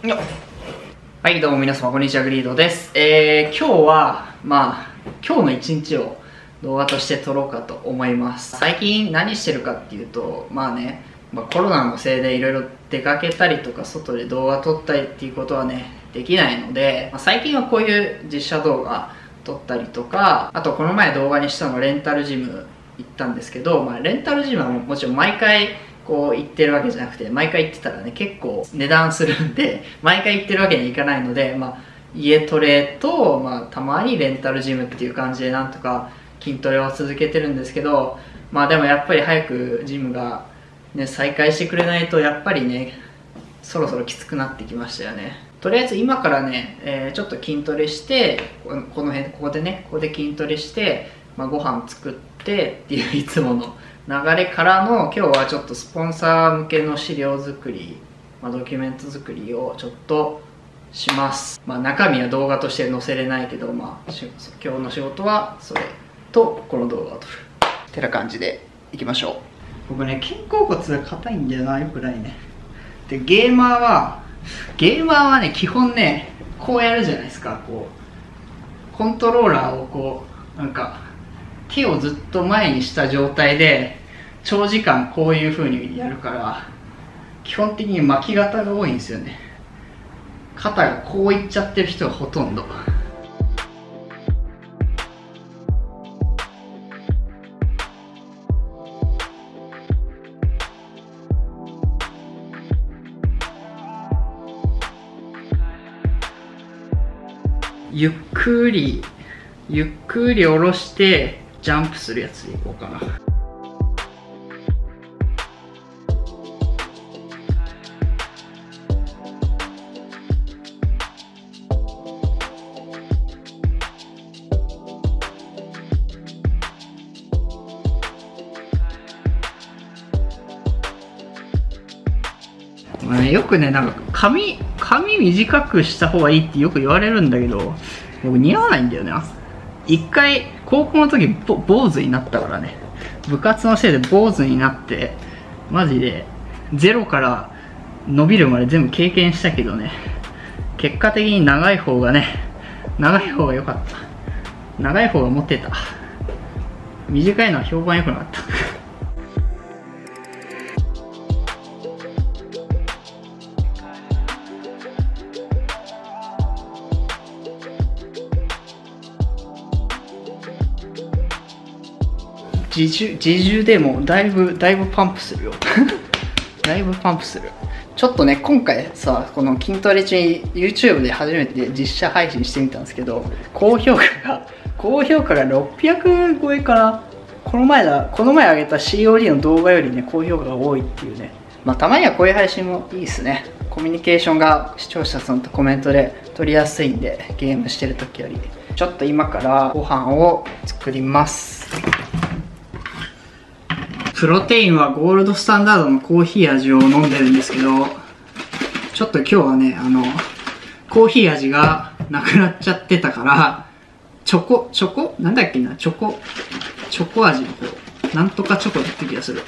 よっ。はい、どうも皆様こんにちは、グリードです。今日は今日の一日を動画として撮ろうかと思います。最近何してるかっていうと、コロナのせいでいろいろ出かけたりとか外で動画撮ったりっていうことはねできないので、最近はこういう実写動画撮ったりとか、あとこの前動画にしたのレンタルジム行ったんですけど、レンタルジムはもちろん毎回こう行ってるわけじゃなくて、毎回行ってたらね結構値段するんで毎回行ってるわけにはいかないので、家トレと、たまにレンタルジムっていう感じでなんとか筋トレを続けてるんですけど、でもやっぱり早くジムが、再開してくれないとやっぱりねそろそろきつくなってきましたよね。とりあえず今からね、ちょっと筋トレしてここで筋トレして、ご飯作ってっていういつもの流れからの、今日はちょっとスポンサー向けの資料作り、ドキュメント作りをちょっとします。中身は動画として載せれないけど、今日の仕事はそれとこの動画を撮るってな感じでいきましょう。僕ね肩甲骨が硬いんだよな、よくないね。でゲーマーはね基本ねこうやるじゃないですか。こうコントローラーをこう手をずっと前にした状態で長時間こういう風にやるから、基本的に巻き肩が多いんですよね。肩がこういっちゃってる人がほとんど。ゆっくり下ろしてジャンプするやつでいこうかな。よくね髪短くした方がいいってよく言われるんだけど、僕似合わないんだよな。一回高校の時坊主になったからね。部活のせいで坊主になってマジでゼロから伸びるまで全部経験したけどね、結果的に長い方が良かった。長い方がモテた。短いのは評判良くなかった自重でもだいぶパンプするよだいぶパンプする。ちょっとね今回さ、この筋トレ中に YouTube で初めて実写配信してみたんですけど、高評価が600超えかな。この前上げた COD の動画よりね高評価が多いっていうね。たまにはこういう配信もいいですね。コミュニケーションが視聴者さんとコメントで取りやすいんで、ゲームしてる時より。ちょっと今からご飯を作ります。プロテインはゴールドスタンダードのコーヒー味を飲んでるんですけど、ちょっと今日はねコーヒー味がなくなっちゃってたから、チョコなんだっけな、チョコ味の方、なんとかチョコだった気がする。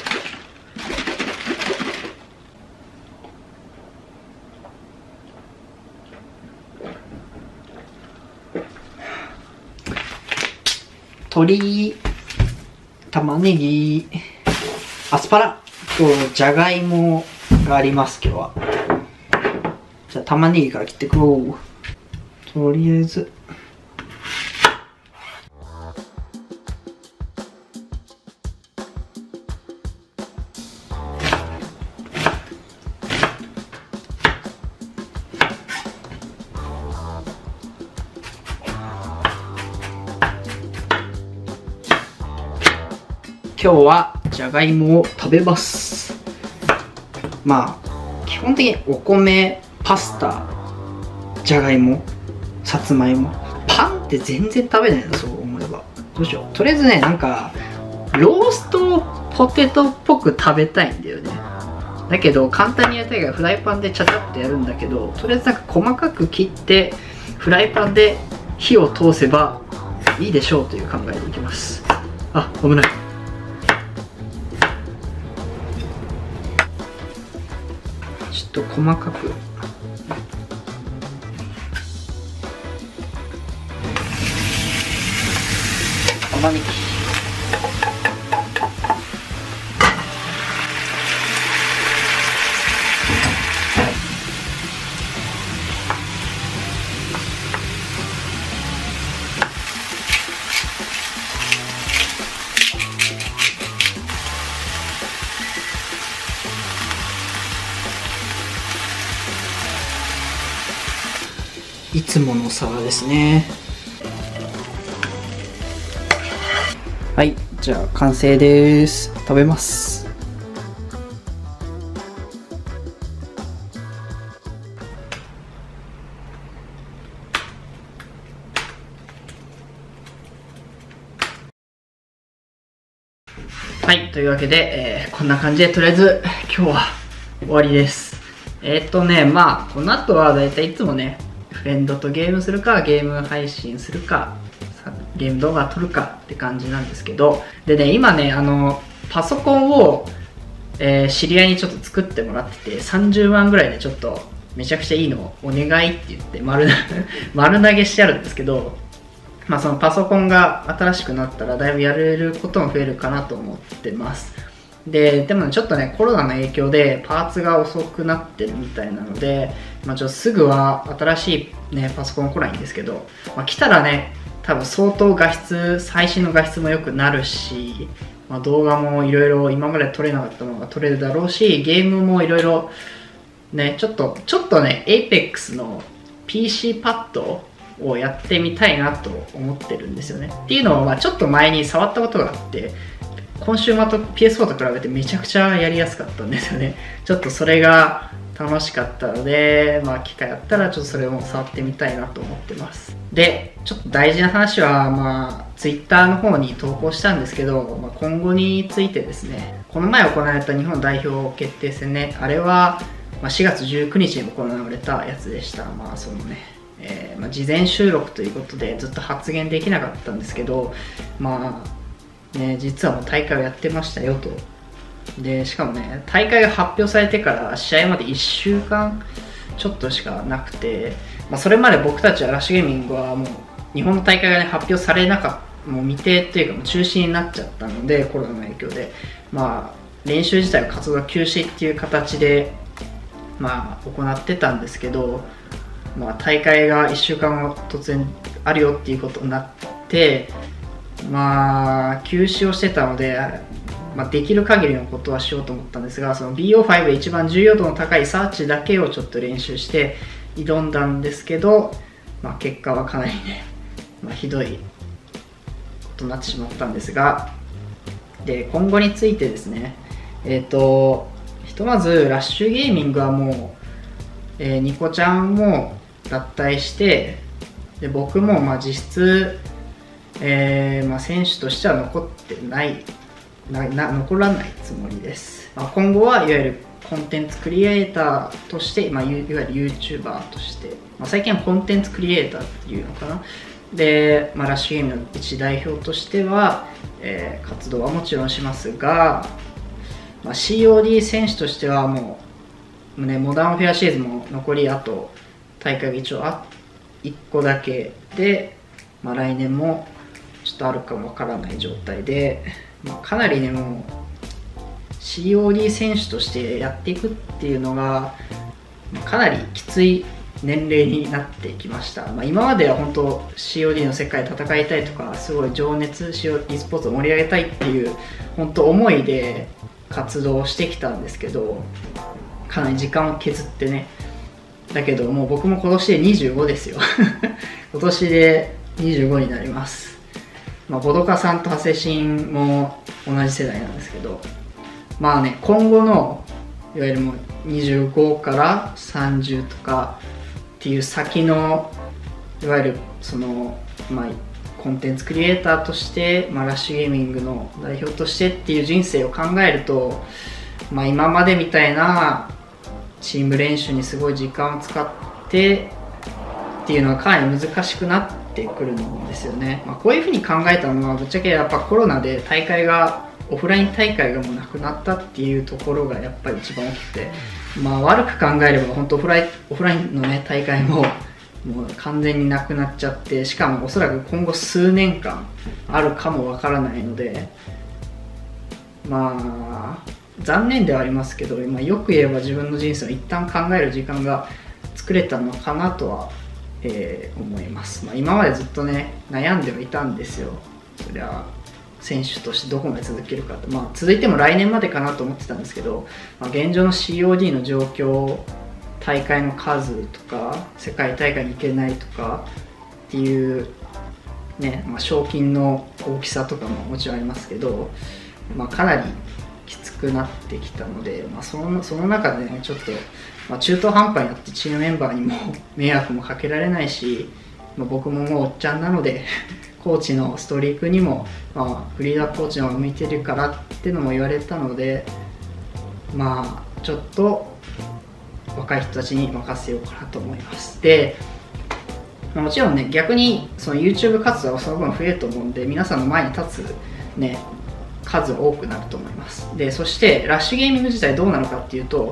鶏、玉ねぎ、アスパラとじゃがいもがあります今日は。じゃあ玉ねぎから切っていこう。とりあえず今日はじゃがいもを食べます。基本的にお米、パスタ、じゃがいも、さつまいも、パンって全然食べないな、そう思えば。どうしよう。とりあえずねローストポテトっぽく食べたいんだよね。だけど簡単にやりたいからフライパンでちゃちゃっとやるんだけど、とりあえず細かく切ってフライパンで火を通せばいいでしょうという考えでいきます。あ、危ない。ちょっと細かく玉ねぎ、いつもの皿ですね。はい、じゃあ完成です。食べます。はい、というわけで、こんな感じでとりあえず今日は終わりです。まあこの後はだいたいいつもね、フレンドとゲームするか、ゲーム配信するか、ゲーム動画撮るかって感じなんですけど、でね、今ね、パソコンを、知り合いにちょっと作ってもらってて、30万ぐらいでちょっとめちゃくちゃいいのをお願いって言って丸投げしてあるんですけど、まあそのパソコンが新しくなったらだいぶやれることも増えるかなと思ってます。でもちょっとね、コロナの影響でパーツが遅くなってるみたいなので、まあ、すぐは新しい、ね、パソコン来ないんですけど、まあ、来たらね、多分相当画質、最新の画質も良くなるし、まあ、動画もいろいろ今まで撮れなかったものが撮れるだろうし、ゲームもいろいろね、ちょっとね、Apex の PC パッドをやってみたいなと思ってるんですよね。っていうのを、まあ、ちょっと前に触ったことがあって、コンシューマーと PS4 と比べてめちゃくちゃやりやすかったんですよね。ちょっとそれが楽しかったので、まあ機会あったらちょっとそれも触ってみたいなと思ってます。で、ちょっと大事な話は、まあ Twitter の方に投稿したんですけど、まあ、今後についてですね、この前行われた日本代表決定戦ね、あれは4月19日に行われたやつでした。まあそのね、まあ、事前収録ということでずっと発言できなかったんですけど、まあね、実はもう大会をやってましたよと。でしかもね、大会が発表されてから試合まで1週間ちょっとしかなくて、まあ、それまで僕たちはラッシュゲーミングはもう日本の大会が、ね、発表されなかった、もう未定というかもう中止になっちゃったので、コロナの影響で、まあ、練習自体は活動休止っていう形で、まあ、行ってたんですけど、まあ、大会が1週間後突然あるよっていうことになって、まあ休止をしてたので、まあ、できる限りのことはしようと思ったんですが、その BO5 で一番重要度の高いサーチだけをちょっと練習して挑んだんですけど、まあ、結果はかなりね、まあ、ひどいことになってしまったんですが、で今後についてですね、ひとまずラッシュゲーミングはもう、ニコちゃんも脱退して、で僕もまあ実質まあ、選手としては残って残らないつもりです。まあ、今後はいわゆるコンテンツクリエイターとして、まあ、いわゆる YouTuber として、まあ、最近はコンテンツクリエイターっていうのかな。で、まあ、ラッシュゲームの一代表としては、活動はもちろんしますが、まあ、COD 選手としてはもう、ね、モダンフェアシーズンも残りあと大会が一応1個だけで、まあ、来年もちょっとあるかもわからない状態で、まあ、かなりねもう COD 選手としてやっていくっていうのがかなりきつい年齢になってきました。まあ、今までは本当 COD の世界で戦いたいとか、すごい情熱 COD スポーツを盛り上げたいっていう本当思いで活動してきたんですけど、かなり時間を削ってね。だけどもう僕も今年で25ですよ今年で25になります。まあ、ボドカさんとハセシンも同じ世代なんですけど、まあね、今後のいわゆるもう25から30とかっていう先のいわゆるその、まあ、コンテンツクリエイターとして、まあ、ラッシュゲーミングの代表としてっていう人生を考えると、まあ、今までみたいなチーム練習にすごい時間を使ってっていうのはかなり難しくなってくるんですよね。まあ、こういうふうに考えたのはぶっちゃけやっぱコロナで大会がオフライン大会がもうなくなったっていうところがやっぱり一番大きくて、まあ、悪く考えれば本当オフラインのね大会ももう完全になくなっちゃって、しかもおそらく今後数年間あるかもわからないので、まあ残念ではありますけど、今よく言えば自分の人生を一旦考える時間が作れたのかなとは、思います。今までずっとね悩んではいたんですよ。そりゃ選手としてどこまで続けるかって、続いても来年までかなと思ってたんですけど、現状の COD の状況、大会の数とか世界大会に行けないとかっていうね、賞金の大きさとかももちろんありますけど、かなりきつくなってきたので、その中でねちょっと、中途半端になってチームメンバーにも迷惑もかけられないし、僕ももうおっちゃんなのでコーチのストリークにも、フリーダーコーチの方が向いてるからっていうのも言われたので、ちょっと若い人たちに任せようかなと思います。で、もちろんね、逆にその YouTube 活動はその分増えると思うんで、皆さんの前に立つね数は多くなると思います。で、そしてラッシュゲーミング自体どうなのかっていうと、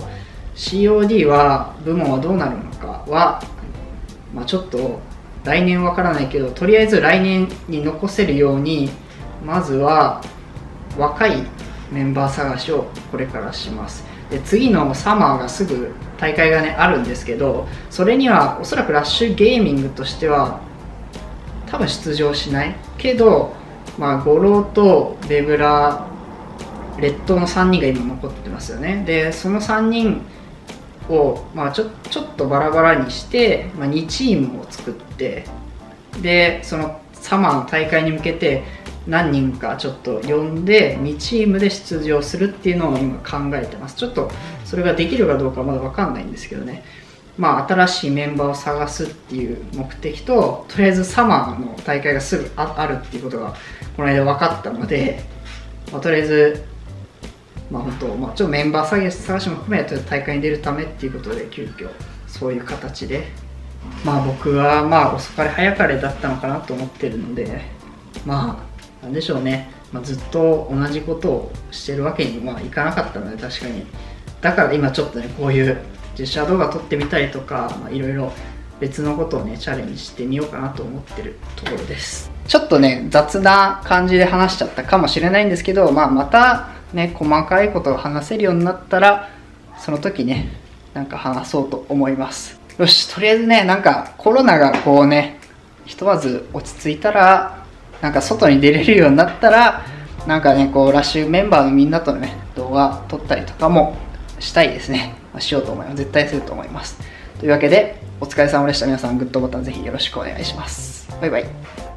COD は部門はどうなるのかは、ちょっと来年わからないけど、とりあえず来年に残せるようにまずは若いメンバー探しをこれからします。で、次のサマーがすぐ大会がねあるんですけど、それにはおそらくラッシュゲーミングとしては多分出場しないけど、五郎とベブラ、列島の3人が今残ってますよね。で、その3人を、ちょっとバラバラにして、2チームを作って、でそのサマーの大会に向けて何人かちょっと呼んで2チームで出場するっていうのを今考えてます。ちょっとそれができるかどうかはまだ分かんないんですけどね、新しいメンバーを探すっていう目的と、とりあえずサマーの大会がすぐあるっていうことがこの間分かったので、とりあえず本当、ちょっとメンバー探しも含めて大会に出るためっていうことで、急遽そういう形で、僕は遅かれ早かれだったのかなと思ってるので、なんでしょうね、ずっと同じことをしてるわけにいかなかったので、確かにだから今ちょっとねこういう実写動画撮ってみたりとか、いろいろ別のことをねチャレンジしてみようかなと思ってるところです。ちょっとね雑な感じで話しちゃったかもしれないんですけど、またね細かいことを話せるようになったらその時ね話そうと思います。よし、とりあえずねコロナがこうねひとまず落ち着いたら、外に出れるようになったらこうラッシュメンバーのみんなとね動画撮ったりとかもしたいですね。しようと思います。絶対すると思います。というわけでお疲れ様でした。皆さんグッドボタンぜひよろしくお願いします。バイバイ。